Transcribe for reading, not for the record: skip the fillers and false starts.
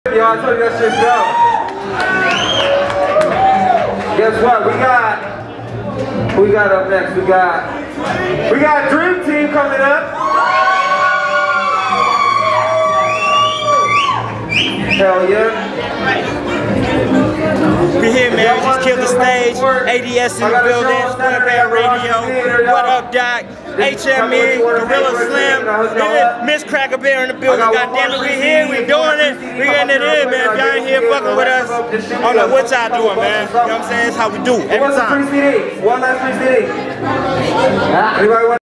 Y'all, I told you that shit's dope. Guess what? Who we got up next? We got Dream Team coming up. Hell yeah. We here, man. We just killed the stage. ADS in the building. Square Radio. What up, Doc? HME, Gorilla Slim, Miss Cracka Bear in the building. God damn it, we here, we doing it. We getting it in, man. If y'all ain't here fucking with us, I don't know what y'all doing, man. You know what I'm saying? It's how we do every time. One last 3 CD. Anybody want